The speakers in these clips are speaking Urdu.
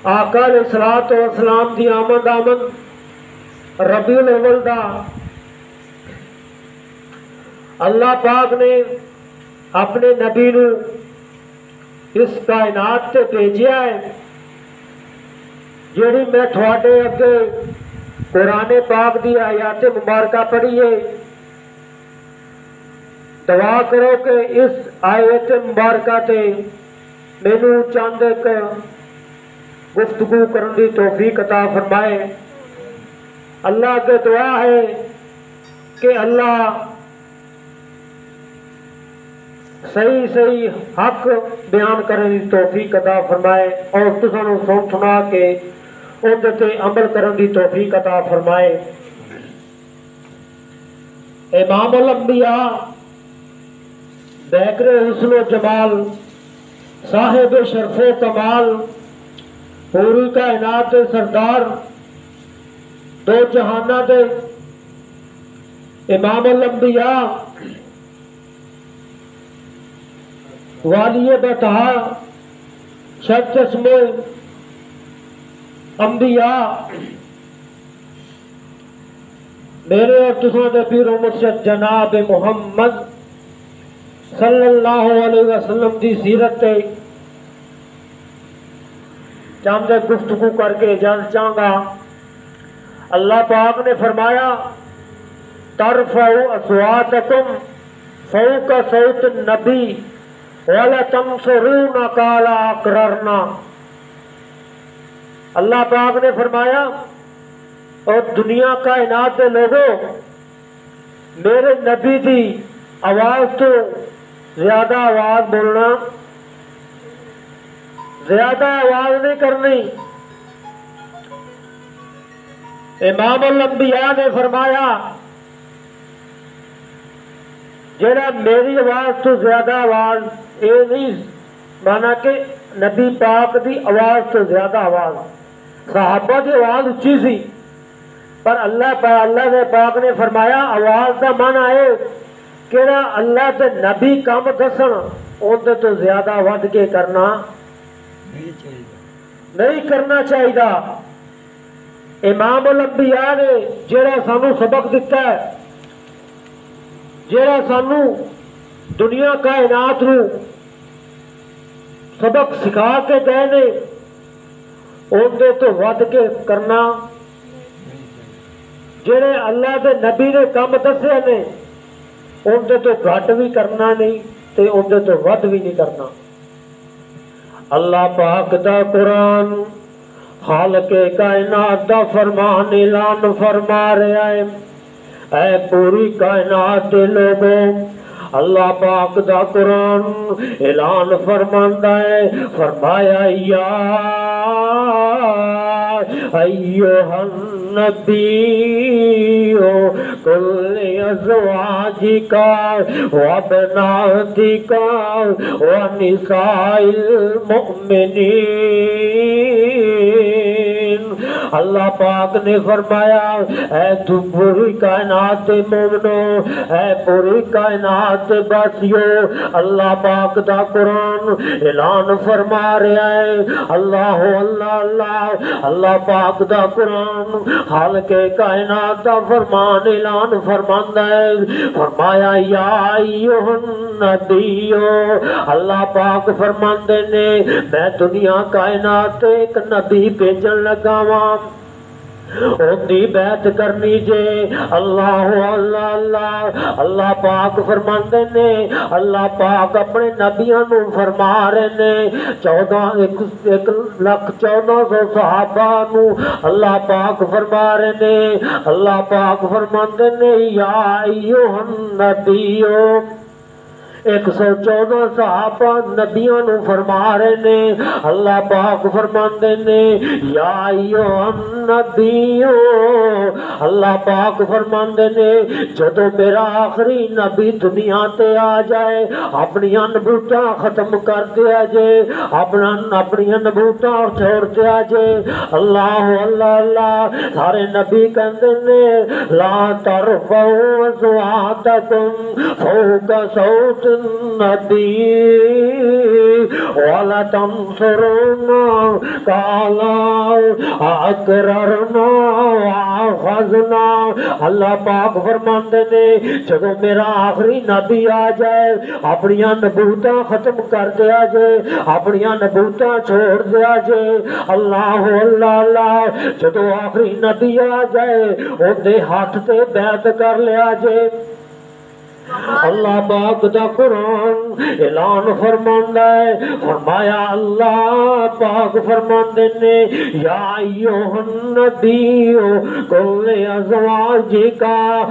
آقا علیہ الصلوۃ والسلام دی آمد ربیع الاول دا اللہ پاک نے اپنے نبی نو اس کائنات تے بھیجیا ہے، جیڑی میں تھوڑے اگے قرآن پاک دی آیات مبارکہ پڑھی ہے۔ دعا کرو کہ اس آیت مبارکہ تے مینو چند ایک گفتگو کرن دی توفیق عطا فرمائے۔ اللہ کے دعا ہے کہ اللہ صحیح حق بیان کرنے دی توفیق عطا فرمائے اور تساں نوں سن سنا کے اُن تے عمل کرن دی توفیق عطا فرمائے۔ امام الانبیاء بیکر حسن و جمال، صاحب شرف و کمال، پوری کائنات دے سردار، دو جہانہ دے امام الانبیاء، والی بطحا، شد چشمے انبیاء، میرے اور تساں دے پیر و مرشد جناب محمد صلی اللہ علیہ وسلم دی سیرت تے چاند گفتگو کر کے جان چاہوں گا۔ اللہ پاک نے فرمایا ترفعوا اصواتکم فوق صوت النبی ولا تنصرون قال اقررنا۔ اللہ پاک نے فرمایا اور دنیا کائنات دے لوگوں، میرے نبی دی آواز تو زیادہ آواز بولنا، زیادہ آواز نہیں کرنی۔ امام الانبیاء نے فرمایا جڑا میری آواز تو زیادہ آواز، یہ نہیں مانا کہ نبی پاک دی آواز تو زیادہ آواز، صحابہ دی آواز اچھی سی، پر اللہ نے پاک نے فرمایا آواز دا مانا ہے کہ اللہ دے نبی کام دسن اندر تو زیادہ ود کے کرنا نہیں کرنا چاہیے۔ امام الانبیاء نے جڑا سانو سبق دیتا ہے، جڑا سانو دنیا کائنات نو سبق سکھا کے گئے نے، اندر تو ود کے کرنا، جڑے اللہ دے نبی نے کام دسے نے اندر تو گھٹ بھی کرنا نہیں تے اندر تو ود بھی نہیں کرنا۔ اللہ پاک دا قرآن خالق کائنات دا فرمان اعلان فرما رہا ہے، اے پوری کائنات دے لوگوں، اللہ پاک دا قرآن اعلان فرماندا ہے، فرمایا یا ایھا النبی قل لأزواجک وبناتک ونساء المؤمنین۔ اللہ پاک نے فرمایا اے تو پوری کائنات مومنو، اے پوری کائنات باسیو، اللہ پاک دا قرآن اعلان فرما رہا ہے، اللہ اللہ اللہ اللہ پاک دا قرآن خالق کائنات دا فرمان اعلان فرماندا ہے، فرمایا یا ایھا النبیو، اللہ پاک فرماندے نے میں دنیا کائنات ایک نبی بھیجن لگا واں، اندی بیعت کرنی جے، اللہ اللہ اللہ اللہ پاک فرماندے نے، اللہ پاک اپنے نبیوں نو فرما رہے نے، 1,14,1400 صحابہ نو اللہ پاک فرما رہے نے، اللہ پاک فرماندے نے یا ایھا النبیو، 114 صحابہ نبیوں نو فرما رہے نے، اللہ پاک فرماندے نے یا ایھا النبیو، اللہ پاک فرماندے نے جدو میرا آخری نبی دنیا تے آ جائے اپنی نبوتاں ختم کر دیا جے، اپنی نبوتاں چھوڑ دیا جے، اللہ اللہ اللہ سارے نبی کہندے نے لا ترفعوا اصواتکم فوق صوت النبي ولتنصرنه قال اقررنا واخذنا. اللہ پاک فرماندے نے جدو میرا آخری نبی آ جائے اپنی نبوتاں ختم کر دیا جے, اپنی نبوتاں چھوڑ دیا جے. اللہ اللہ اللہ جدو آخری نبی آ جائے اندے ہاتھ تے بیعت کر لیا جے. اللہ پاک دا قرآن اعلان فرماندا ہے, فرمایا اللہ پاک فرماندے نے یا ایھا النبی قل لازواجک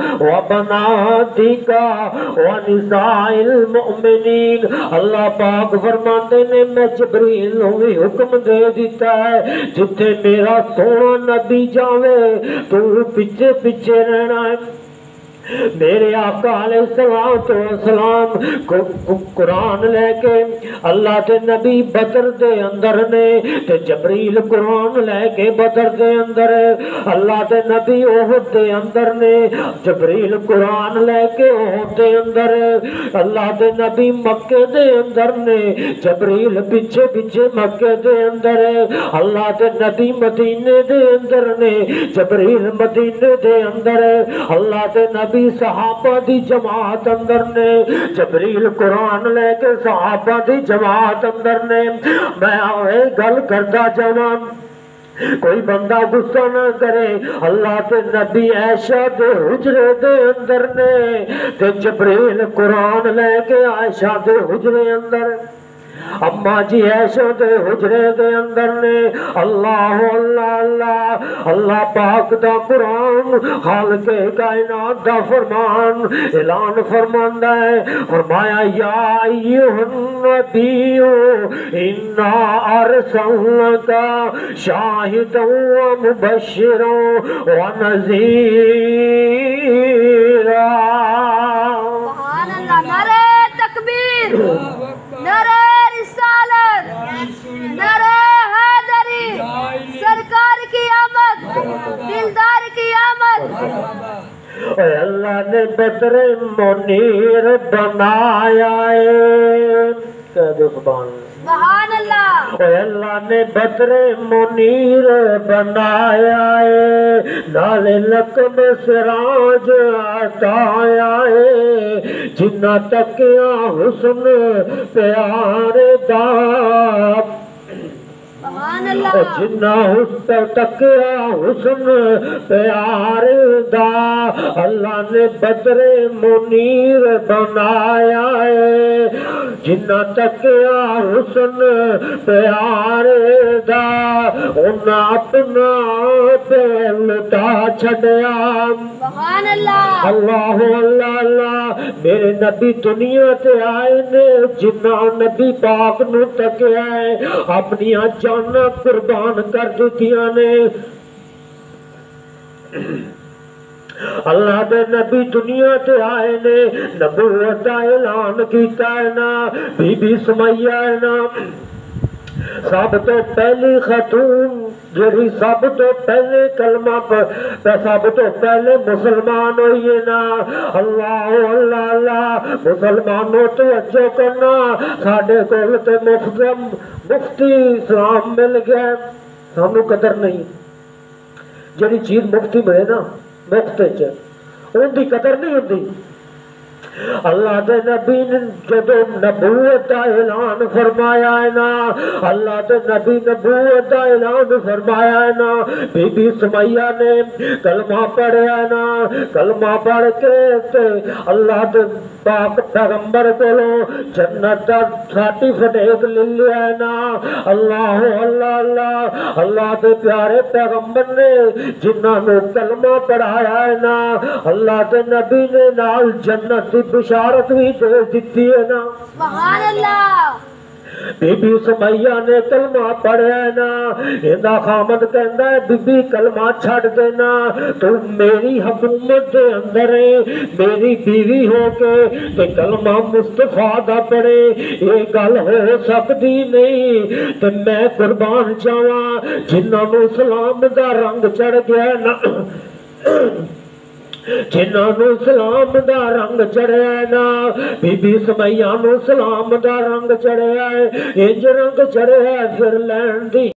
وبناتک ونساء المؤمنین. اللہ پاک فرماندے نے میں جبریل نوں بھی حکم دے دیتا ہے جتھے میرا سونا نبی جاوے تو پیچھے پیچھے رہنا ہے. میرے آقا علیہ السلام قرآن لے کے اللہ کے نبی بدر دے اندر نے تے جبریل قرآن لے کے بدر دے اندر, اللہ کے نبی احد دے اندر نے جبریل قرآن لے کے احد دے اندر, اللہ کے نبی مکے دے اندر نے جبریل پیچھے پیچھے مکے دے اندر, اللہ کے نبی مدینے دے اندر نے جبریل مدینے دے اندر, اللہ کے نبی صحابہ دی جماعت اندر نے جبریل قرآن لے کے صحابہ دی جماعت اندر نے. میں آئے گل کرتا جاواں کوئی بندہ غصہ نہ کرے. اللہ کے نبی عائشہ دے حجرے دے اندر نے تے جبریل قرآن لے کے عائشہ دے حجرے اندر, اما جی عائشہ دے حجرے دے اندر نے. اللہ اللہ اللہ اللہ پاک دا قرآن خالق کائنات دا فرمان اعلان فرماندا ہے, فرمایا یا ایھا النبی انا ارسلناک شاہدا ومبشرا ونذیرا. سبحان اللہ. نعرہ تکبیر, نعرہ رسالت, نعرہ حیدری, سرکار کی آمد, دلدار کی آمد. اے اللہ نے بدر منیر بنایا ہے, کہہ دو سبحان اللہ. سبحان اللہ. اے اللہ نے بدر منیر بنایا ہے, نالے لقب سراج عطایا ہے, جنہ تکیا حسن پیارے دا, سبحان اللہ. جنہ حسن تکیا حسن پیار دا, اللہ نے بدر منیر بنایا ہے, جنہ تکیا حسن پیار دا, انہاں اپنا پہ لٹا چھڑیا. سبحان اللہ. اللہ اللہ اللہ میرے نبی دنیا تے آئے نے, جنہ نبی پاک نو تکیا ہے اپنی جانا قربان کر دیتیاں نے. اللہ دے نبی دنیا تے آئے نے, نبوت دا اعلان کیتا ہے نا, بی بی سمیہ ہے نا سب تو پہلی خاتون جڑی سب تو پہلے کلمہ سب تو پہلے مسلمان ہوئی ہے نا. اللہ اللہ اللہ مسلمانوں توجہ کرنا, ساڈے کول تے مفتی اسلام مل گیا, سانو قدر نہیں. جڑی چیز مفتی ملے نا مفت ان دی قدر نہیں ہوتی. اللہ دے نبی نے جدو نبوت دا اعلان فرمایا ہے نا, اللہ دے نبی نبوت دا اعلان فرمایا ہے نا, بی بی سمیہ نے کلمہ پڑھیا ہے نا, کلمہ پڑھ کے تے اللہ دے پاک پیغمبر کولوں جنت دا سرٹیفکیٹ لے لیا ہے نا. اللہ اللہ اللہ اللہ دے پیارے پیغمبر نے جنہاں نو کلمہ پڑھایا ہے نا, اللہ دے نبی نے نال جنت دی بشارت بھی دے دیتی ہے نا. سبحان اللہ. بی بی سمیہ نے کلمہ پڑھیا ہے نا, ایندا خامد کہندا ہے بی بی کلمہ چھڑ دینا, تو میری حکومت دے اندر ہے, میری بیوی ہو کے تے کلمہ مصطفیٰ دا پڑھے, یہ گل ہو سکتی نہیں. تے میں قربان جاواں جنہاں نو اسلام دا رنگ چڑھ گیا نا, ਜਿਨ੍ਹਾਂ ਨੂੰ ਸਲਾਮ ਦਾ ਰੰਗ ਚੜਿਆ ਨਾ ਬੀਬੀ ਸਮਈਆ ਨੂੰ ਸਲਾਮ ਦਾ ਰੰਗ ਚੜਿਆ ਇੰਜ ਰੰਗ ਚੜਿਆ ਫਿਰ ਲੈਣ ਦੀ